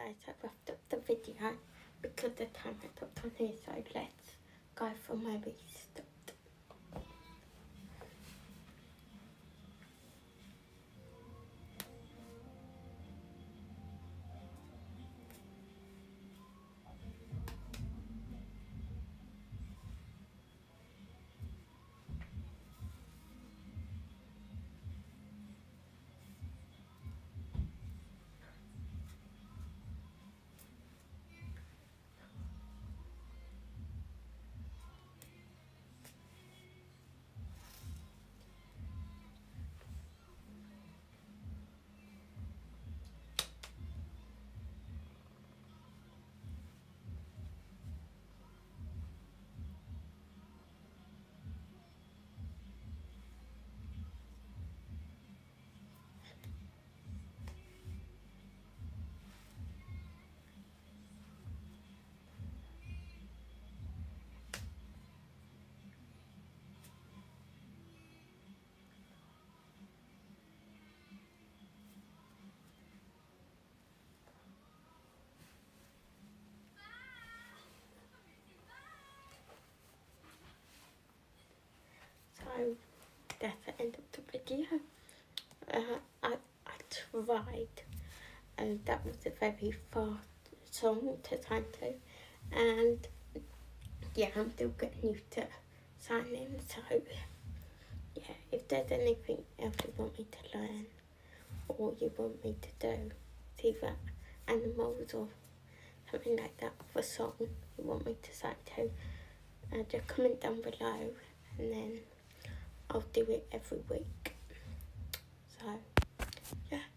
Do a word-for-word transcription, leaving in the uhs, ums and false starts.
guys, I wrapped up the video because the time I put on here, so let's go from where we stopped. So that's the end of the video. Uh, I, I tried, and that was a very fast song to sign to, and yeah, I'm still getting used to signing, so yeah, if there's anything else you want me to learn, or you want me to do, it's either animals or something like that, of a song you want me to sign to, uh, just comment down below, and then I'll do it every week. So, yeah.